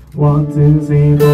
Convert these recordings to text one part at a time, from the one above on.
One, two, three, four.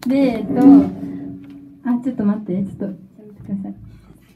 で、ちょっと待って、ちょっと、やめてください。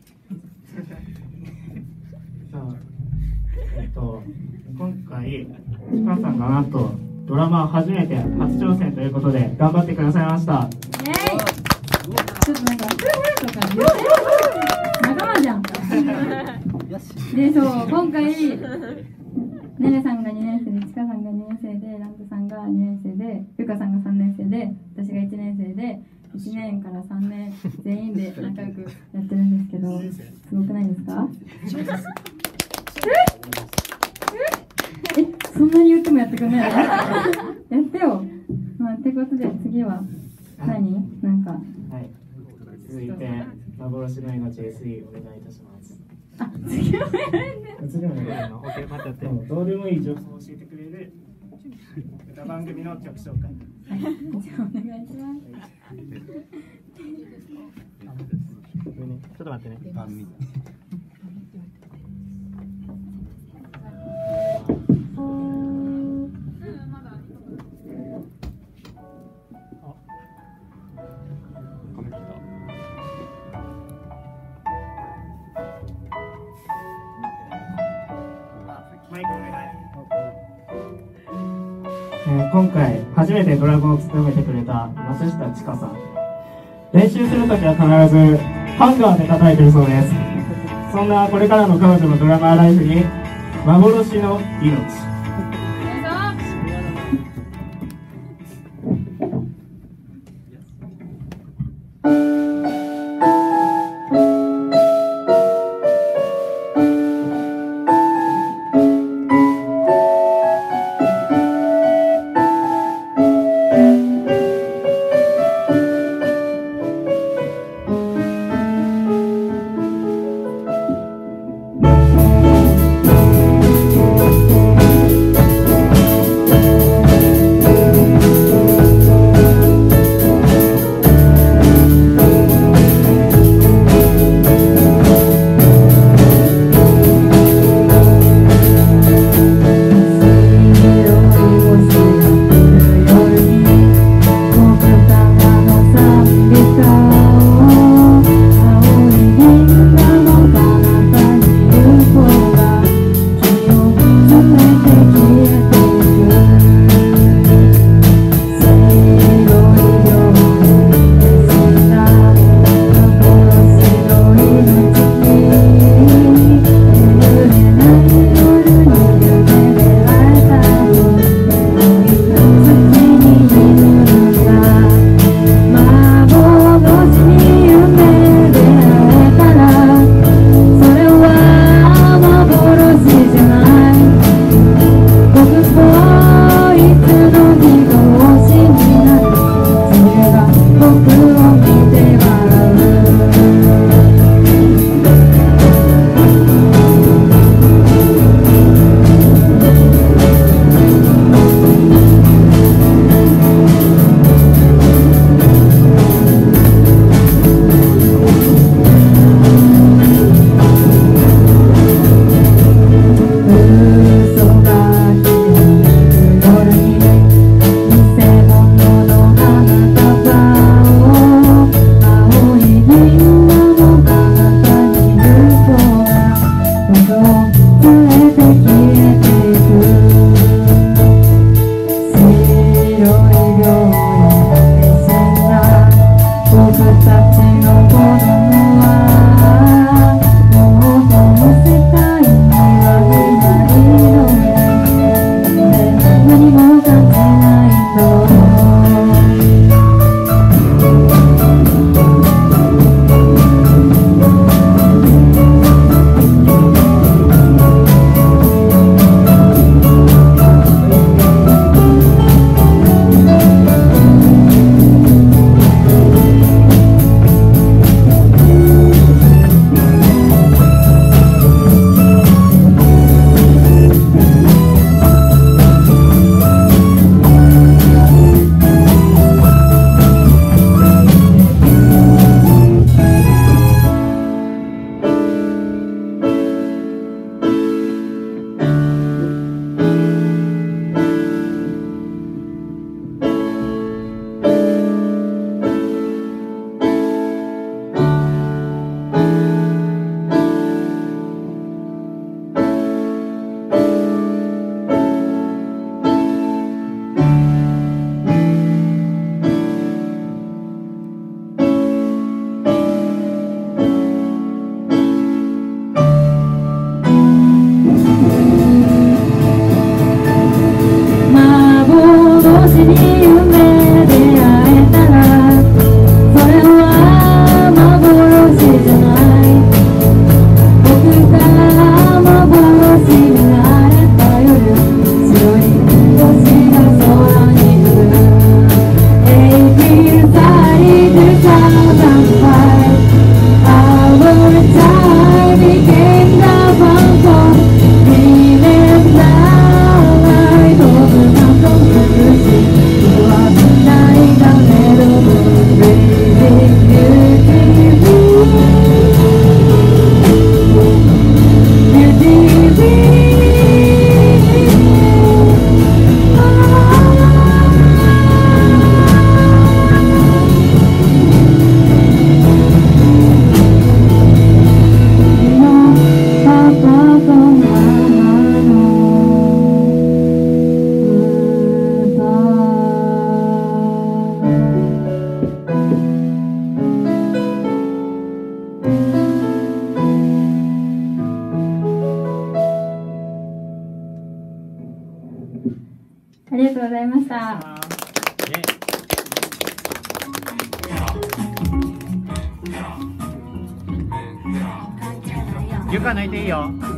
今回、ちかさんがなんとドラマ初めて初挑戦ということで頑張ってくださいました。 イエーイ。ちょっとなんかとか言って仲間じゃん。で、そう、今回ねねさんが2年生で、ちかさんが2年生で、ランプさんが2年生で、ゆかさんが3年生で、私が1年生で、1年から3年全員で仲良くやってるんですけど、すごくないですか？そんなに言ってもやってくれないの？やってよ。ってことで次は何？なんか。はい。 続いて幻の命 SE お願いいたします。 次もやられてる。 次もやられるの。どうでもいい情報を教えてくれる歌番組の曲紹介。 はい。じゃあお願いします。 ちょっと待ってね。今回初めてドラムを務めてくれた松下千佳さん、練習するときは必ずハンガーで叩いてるそうです。そんなこれからの彼女のドラマーライフに幻の命。 ございました。 床抜いていいよ。